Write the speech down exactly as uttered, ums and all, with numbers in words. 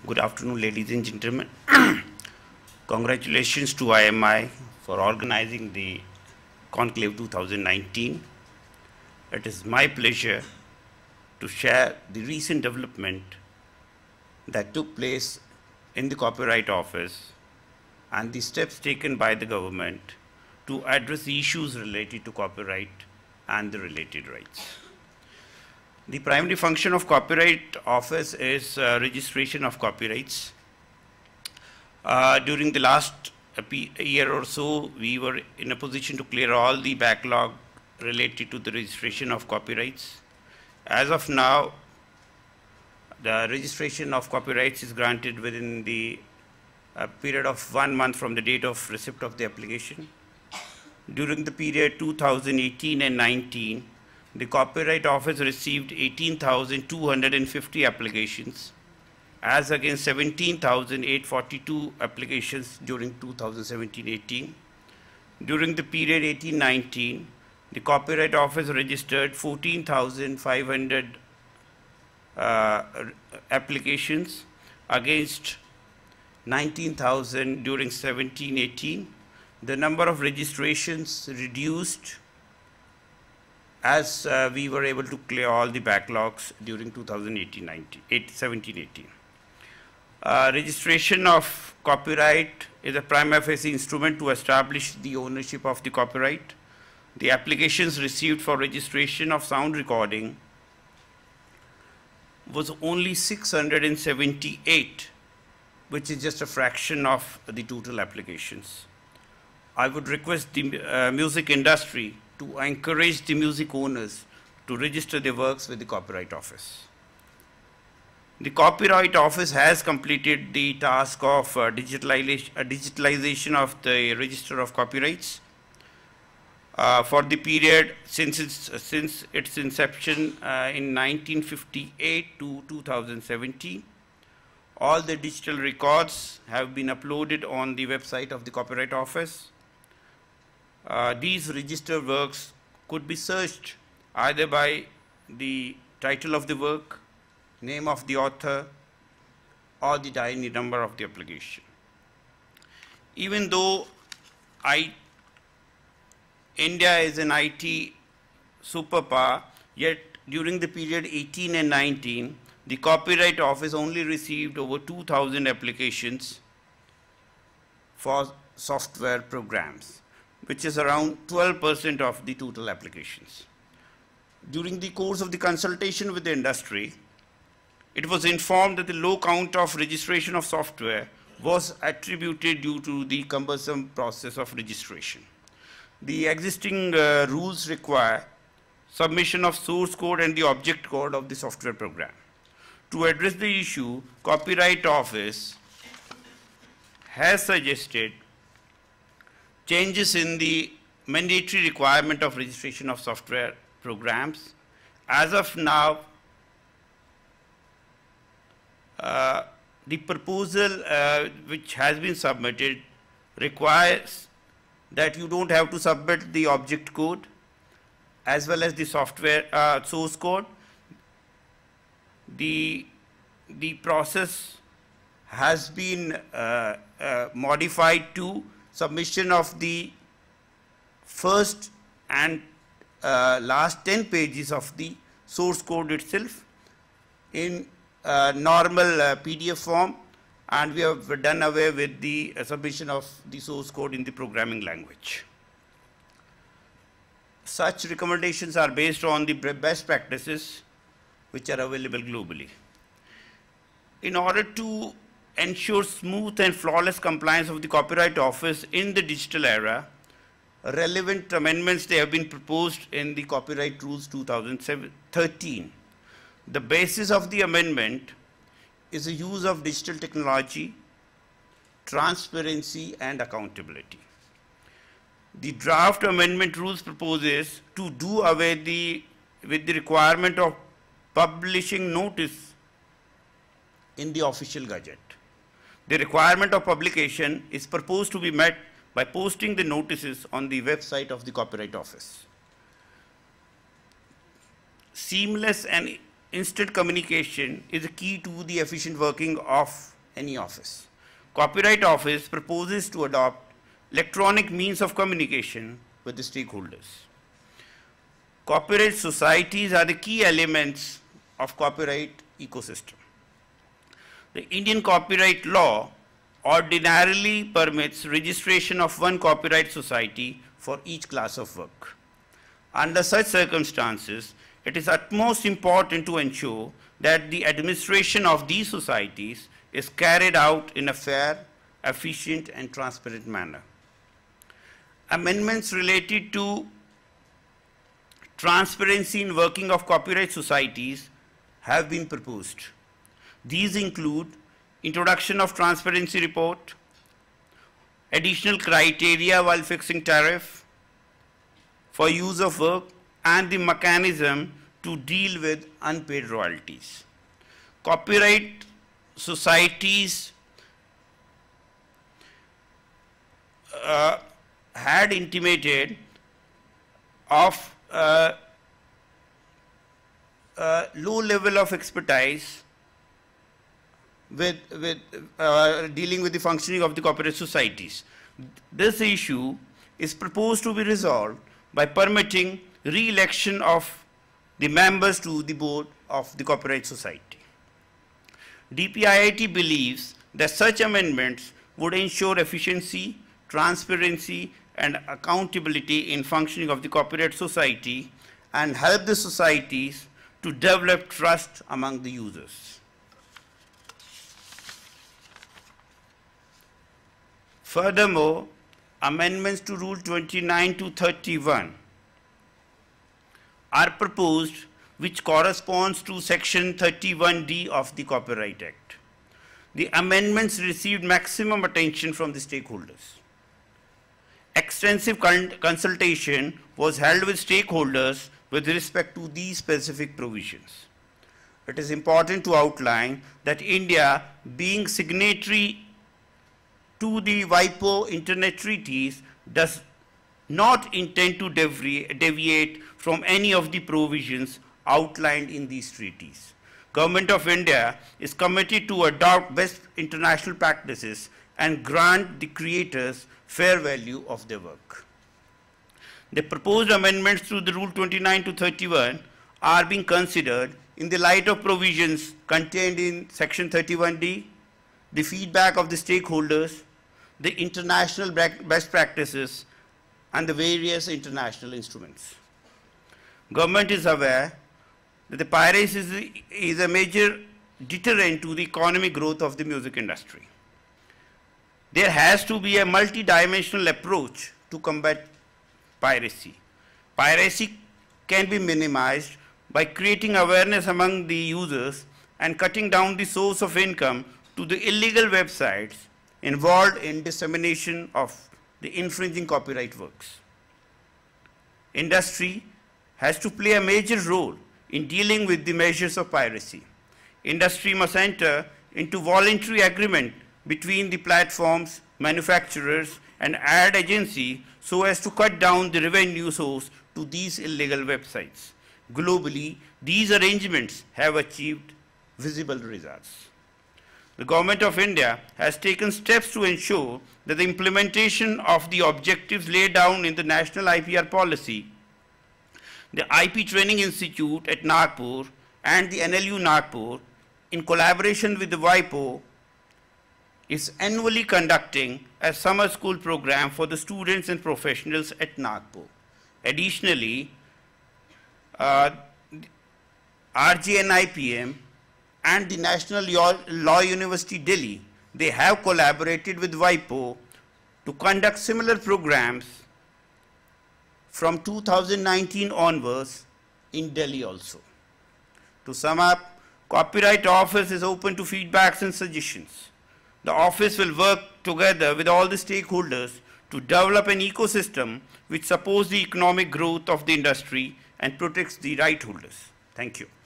Good afternoon, ladies and gentlemen. Congratulations to I M I for organizing the Conclave two thousand nineteen. It is my pleasure to share the recent development that took place in the Copyright Office and the steps taken by the government to address the issues related to copyright and the related rights. The primary function of Copyright Office is uh, registration of copyrights. Uh, during the last year or so, we were in a position to clear all the backlog related to the registration of copyrights. As of now, the registration of copyrights is granted within the uh, period of one month from the date of receipt of the application. During the period two thousand eighteen and nineteen, the Copyright Office received eighteen thousand two hundred fifty applications, as against seventeen thousand eight hundred forty-two applications during two thousand seventeen eighteen. During the period eighteen nineteen, the Copyright Office registered fourteen thousand five hundred uh, applications against nineteen thousand during seventeen eighteen. The number of registrations reduced as uh, we were able to clear all the backlogs during two thousand seventeen eighteen. Uh, registration of copyright is a prima facie instrument to establish the ownership of the copyright. The applications received for registration of sound recording was only six hundred seventy-eight, which is just a fraction of the total applications. I would request the uh, music industry to encourage the music owners to register their works with the Copyright Office. The Copyright Office has completed the task of uh, digitalization, uh, digitalization of the Register of Copyrights uh, for the period since its, uh, since its inception uh, in nineteen fifty-eight to two thousand seventeen. All the digital records have been uploaded on the website of the Copyright Office. Uh, these registered works could be searched either by the title of the work, name of the author, or the tiny number of the application. Even though I, India is an I T superpower, yet during the period eighteen and nineteen, the Copyright Office only received over two thousand applications for software programs, which is around twelve percent of the total applications. During the course of the consultation with the industry, it was informed that the low count of registration of software was attributed due to the cumbersome process of registration. The existing uh, rules require submission of source code and the object code of the software program. To address the issue, Copyright Office has suggested changes in the mandatory requirement of registration of software programs. As of now, uh, the proposal uh, which has been submitted requires that you don't have to submit the object code as well as the software uh, source code. The, the process has been uh, uh, modified to submission of the first and uh, last ten pages of the source code itself in uh, normal uh, P D F form, and we have done away with the uh, submission of the source code in the programming language. Such recommendations are based on the best practices which are available globally. In order to ensure smooth and flawless compliance of the Copyright Office in the digital era, relevant amendments they have been proposed in the Copyright Rules two thousand thirteen. The basis of the amendment is the use of digital technology, transparency, and accountability. The draft amendment rules proposes to do away the, with the requirement of publishing notice in the official gazette. The requirement of publication is proposed to be met by posting the notices on the website of the Copyright Office. Seamless and instant communication is a key to the efficient working of any office. Copyright Office proposes to adopt electronic means of communication with the stakeholders. Copyright societies are the key elements of copyright ecosystem. The Indian copyright law ordinarily permits registration of one copyright society for each class of work. Under such circumstances, it is utmost important to ensure that the administration of these societies is carried out in a fair, efficient, and transparent manner. Amendments related to transparency in working of copyright societies have been proposed. These include introduction of transparency report, additional criteria while fixing tariff for use of work, and the mechanism to deal with unpaid royalties. Copyright societies uh, had intimated of uh, uh, low level of expertise with, with uh, dealing with the functioning of the copyright societies. This issue is proposed to be resolved by permitting re-election of the members to the board of the copyright society. D P I I T believes that such amendments would ensure efficiency, transparency, and accountability in functioning of the copyright society and help the societies to develop trust among the users. Furthermore, amendments to Rule twenty-nine to thirty-one are proposed, which corresponds to Section thirty-one D of the Copyright Act. The amendments received maximum attention from the stakeholders. Extensive consultation was held with stakeholders with respect to these specific provisions. It is important to outline that India, being signatory to the WIPO Internet treaties, does not intend to deviate from any of the provisions outlined in these treaties. Government of India is committed to adopt best international practices and grant the creators fair value of their work. The proposed amendments to the Rule twenty-nine to thirty-one are being considered in the light of provisions contained in Section thirty-one D, the feedback of the stakeholders, the international best practices, and the various international instruments. Government is aware that the piracy is, is a major deterrent to the economic growth of the music industry. There has to be a multi-dimensional approach to combat piracy. Piracy can be minimized by creating awareness among the users and cutting down the source of income to the illegal websites involved in dissemination of the infringing copyright works. Industry has to play a major role in dealing with the measures of piracy. Industry must enter into voluntary agreement between the platforms, manufacturers, and ad agency so as to cut down the revenue source to these illegal websites. Globally, these arrangements have achieved visible results. The Government of India has taken steps to ensure that the implementation of the objectives laid down in the National I P R policy. The I P Training Institute at Nagpur and the N L U Nagpur, in collaboration with the WIPO, is annually conducting a summer school program for the students and professionals at Nagpur. Additionally, uh, R J N I P M and the National Law University Delhi, they have collaborated with WIPO to conduct similar programs from two thousand nineteen onwards in Delhi also. To sum up, Copyright Office is open to feedbacks and suggestions. The office will work together with all the stakeholders to develop an ecosystem which supports the economic growth of the industry and protects the right holders. Thank you.